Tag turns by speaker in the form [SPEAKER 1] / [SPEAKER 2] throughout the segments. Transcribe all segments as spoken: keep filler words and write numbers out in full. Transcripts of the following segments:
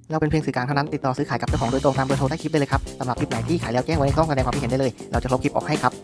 [SPEAKER 1] เราเป็นเพียงสื่อกลางเท่านั้นติดต่อซื้อขายกับเจ้าของโดยตรงตามเบอร์โทรใต้คลิปได้เลยครับสำหรับคลิปไหนที่ขายแล้วแจ้งไว้ในช่องแสดงความคิดเห็นได้เลยเราจะลบคลิปออกให้ครับ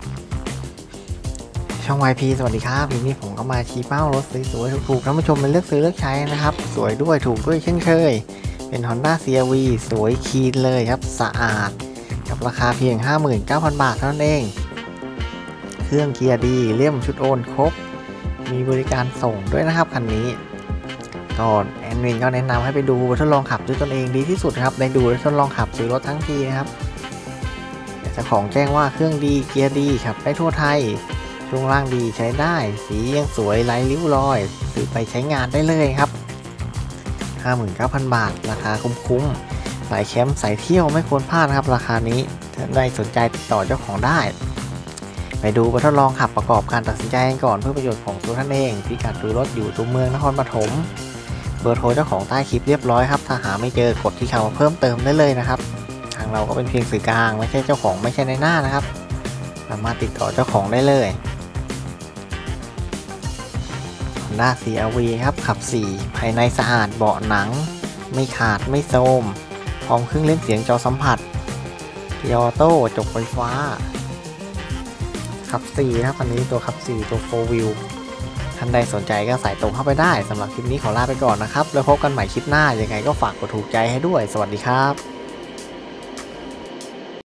[SPEAKER 1] ช่อง วาย พี สวัสดีครับทีนี้ผมก็มาชี้เป้ารถสวยๆถูกๆท่านผู้ชมเป็นเลือกซื้อเลือกใช้นะครับสวยด้วยถูกด้วยเช่นเคยเป็น Honda ซี อาร์ วี สวยคีนเลยครับสะอาดกับราคาเพียง ห้าหมื่นเก้าพัน บาทเท่านั้นเองเครื่องเกียร์ดีเลี่ยมชุดโอนครบมีบริการส่งด้วยนะครับคันนี้ก็แอนวินก็แนะนำให้ไปดูทดลองขับด้วยตนเองดีที่สุดครับได้ดูและทดลองขับซื้อรถทั้งทีนะครับเจ้าของแจ้งว่าเครื่องดีเกียร์ดีขับได้ทั่วไทยช่วงล่างดีใช้ได้สียังสวยไร้ริ้วรอยซื้อไปใช้งานได้เลยครับ ห้าหมื่นเก้าพัน บาทราคาคุ้มๆสายแคมป์สายเที่ยวไม่ควรพลาดนะครับราคานี้ถ้าได้สนใจติดต่อเจ้าของได้ไปดูไปทดลองขับประกอบการตัดสินใจกันก่อนเพื่อประโยชน์ของตัวท่านเองพิกัดดูรถอยู่ตัวเมืองนครปฐมเบอร์โทรเจ้าของใต้คลิปเรียบร้อยครับถ้าหาไม่เจอกดที่เขาเพิ่มเติมได้เลยนะครับทางเราก็เป็นเพียงสื่อกลางไม่ใช่เจ้าของไม่ใช่ในหน้านะครับสามารถติดต่อเจ้าของได้เลย Honda ซี อาร์ วี ครับขับสี่ภายในสะอาดเบาะหนังไม่ขาดไม่โทรมพร้อมเครื่องเล่นเสียงจอสัมผัสเกียร์ออโต้จกไฟฟ้าขับสี่ครับอันนี้ตัวขับสี่ตัว โฟร์ วีล ท่านใดสนใจก็ใส่ตรงเข้าไปได้สำหรับคลิปนี้ขอลาไปก่อนนะครับแล้วพบกันใหม่คลิปหน้ายังไงก็ฝากกดถูกใจให้ด้วยสวัสดีครับ